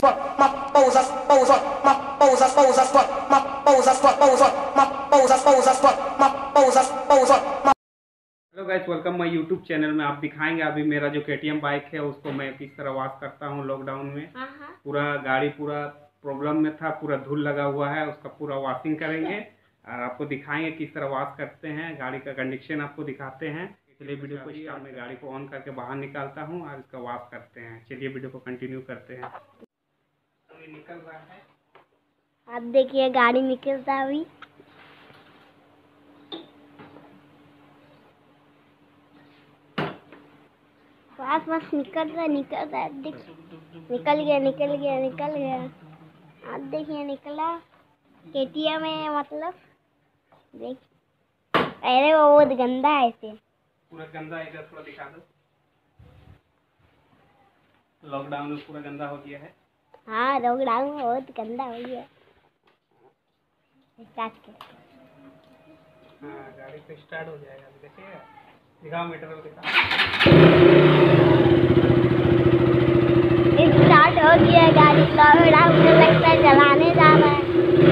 Guys, welcome my YouTube channel में। आप दिखाएंगे अभी मेरा जो KTM बाइक है उसको मैं किस तरह वॉश करता हूँ लॉकडाउन में। पूरा गाड़ी पूरा प्रॉब्लम में था, पूरा धूल लगा हुआ है, उसका पूरा वॉशिंग करेंगे और आपको दिखाएंगे किस तरह वॉश करते हैं। गाड़ी का कंडीशन आपको दिखाते हैं। चलिए वीडियो को स्टार्ट। मैं गाड़ी को ऑन करके बाहर निकालता हूँ और इसका वॉश करते हैं। चलिए वीडियो को कंटिन्यू करते हैं। अभी निकल रहा है, आप देखिए गाड़ी निकलता है अभी। बस निकल रहा है, निकल गया। आप देखिए निकला। KTM है मतलब देख। अरे वो बहुत गंदा है, ऐसे पूरा गंदा है। इधर थोड़ा दिखा दो। लॉकडाउन में पूरा गंदा हो गया है। हाँ, लॉकडाउन में बहुत गंदा हो गया। हाँ, गाड़ी तो स्टार्ट हो जाएगा। देखिएगा, दिखाओ मीटर को दिखाओ। स्टार्ट हो गया गाड़ी। लॉकडाउन में लगता है चलाने जा रहा है।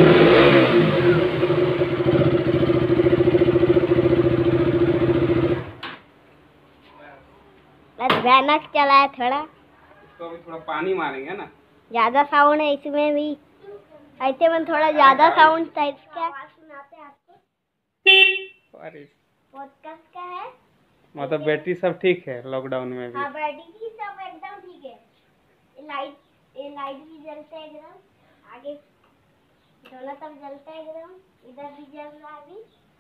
बस भयानक चला है थोड़ा। इसको अभी थोड़ा पानी मारेंगे ना। ज्यादा साउंड है इसमें भी। ऐसे में थोड़ा ज्यादा साउंड था इसका। सुनाते हैं आपको। पॉडकास्ट का है मतलब बैटरी सब ठीक है लॉकडाउन में भी। हाँ, बैटरी की सब एकदम ठीक है। लाइट भी जलता है एकदम। आगे दोनों तरफ जलता है एकदम। इधर भी जल रहा है अभी।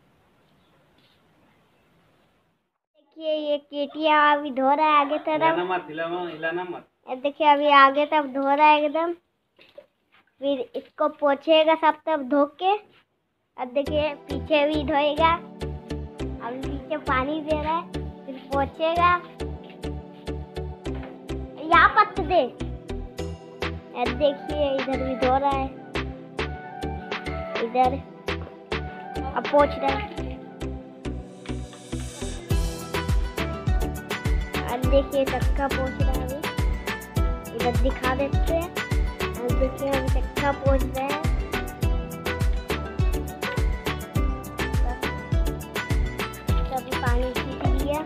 देखिए ये KTM अभी धो रहा है आगे तरफ। हिलाना मत। देखिए अभी आगे तरफ धो रहा है एकदम। फिर इसको पोछेगा सब तरफ धो के। अब देखिए पीछे भी धोएगा। अभी पीछे पानी दे रहा है, फिर पोछेगा। यहाँ पत्त दे। अब देखिए इधर भी धो रहा है, इधर अब पोछ रहा है। अब देखिए चक्का पोछ रहा है अभी। इधर दिखा देते हैं। अब देखिए अभी चक्का पोछ रहा है। तभी पानी खींच लिया।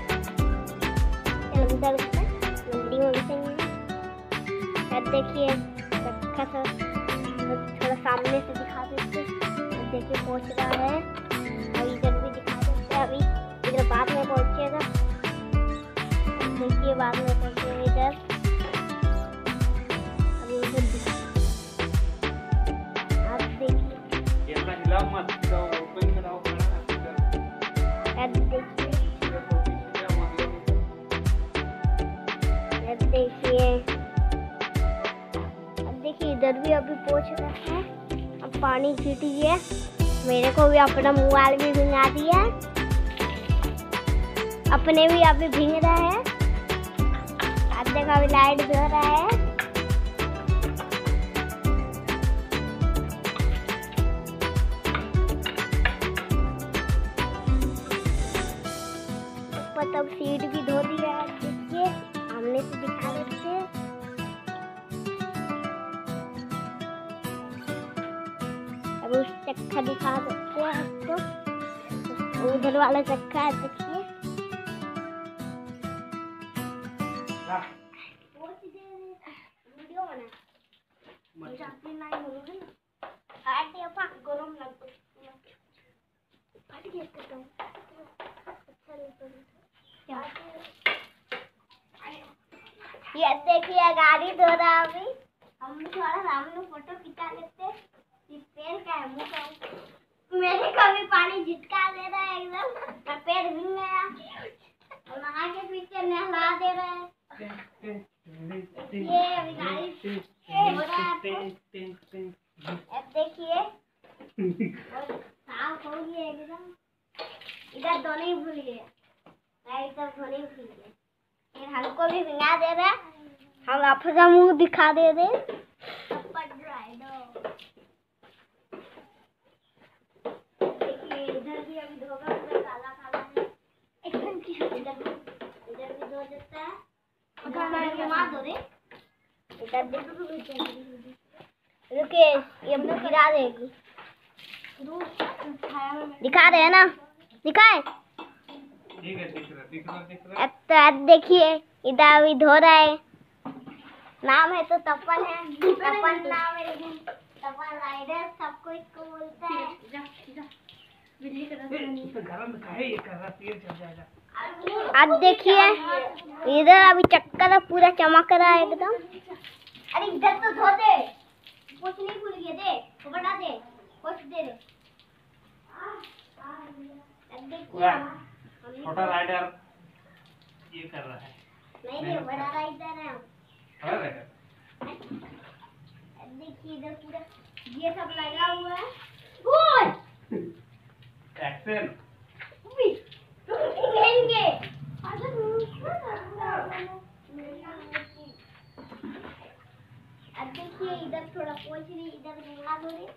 अंदर से मंडी में घुसेंगे। अब देखिए चक्का थोड़ा सामने से दिखा देते हैं। अब देखिए पोछ रहा है। अब इधर भी दिखा देते हैं। अभी इधर बाद में पहुंचेगा। देखिए बाद में पहुंचेगा इधर। अभी उधर आप देखिए। अब देखिए इधर भी अभी पोंछ रहा है। अब पानी छीटिए। मेरे को भी अपना मोबाइल भी भिंगा दिया। अपने भी अभी भींग रहा है। अब देखो अभी लाइट धो रहा है। ऊपर तब सीट भी धो दिया है। देखिए सामने से दिखा देते हैं। अब उस चक्का दिखा देते हैं आपको। उधर वाला चक्का है देखिए। वीडियो बना मुझे अपनी लाइन बोलोगे ना। हट ये पाक गरम लगता है। फट गया तो अच्छा नहीं। ये देखिए गाड़ी धो रहा है अभी। हम थोड़ा सामने फोटो खिंचा लेते हैं। पैर का है, मुंह का। मेरे को भी पानी झटका दे रहा है एकदम। पैर भीग गया और नहा के पीछे नहला दे रहा है। ये अभी गाड़ी हो रहा है। अब देखिए साफ हो गया एकदम। इधर धोने ही भूल गया। इधर धोने ही भूल गया। फिर हमको भी भिंगा दे रहा है। हम अपना मुंह दिखा दे रहे। देखिए इधर भी अभी धोगा, पूरा काला काला है। एकदम इधर भी धो देता है। घुमा दो रे। रुके ये गिरा देगी। दिखा रहे हैं ना, दिखाए। ठीक है, दिख रहा। तो देखिए इधर अभी धो रहा है। नाम है तो तपन है, तपन नाम है, लेकिन तपन राइडर सबको इसको बोलता है। अब देखिए इधर अभी चक्कर पूरा चमक रहा है एकदम। अरे इधर तो धो दे, कुछ नहीं भूल गए, दे वो बता दे, कुछ दे दे। छोटा राइडर ये कर रहा है। नहीं बड़ा राइडर है। बड़ा राइडर देखिए इधर पूरा ये सब लगा हुआ है। गोल एक्शन लेंगे। अब देखिए इधर थोड़ा पोंछ रही, इधर गंगा धो रही।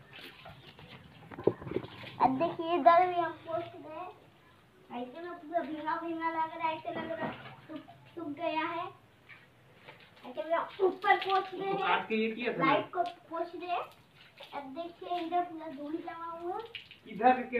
अब देखिए इधर भी हम पोंछ रहे। ऐसे में पूरा भींगा भींगा लग रहा है, ऐसे लग रहा है सूख गया है। ऐसे में ऊपर पोंछ रहे हैं, लाइट को पोंछ रहे हैं। अब देखिए इधर पूरा धूल लगा हुआ है। इधर के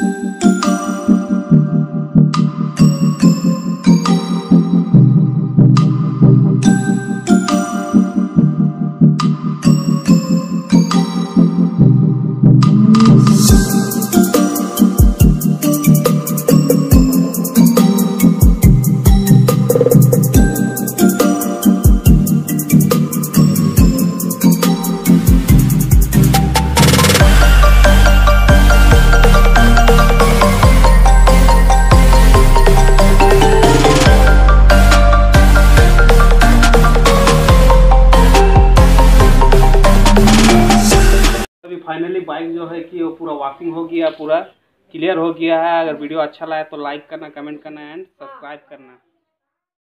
फाइनली बाइक जो है कि वो पूरा वॉशिंग हो गया, पूरा क्लियर हो गया है। अगर वीडियो अच्छा लगा तो लाइक करना, कमेंट करना एंड सब्सक्राइब करना।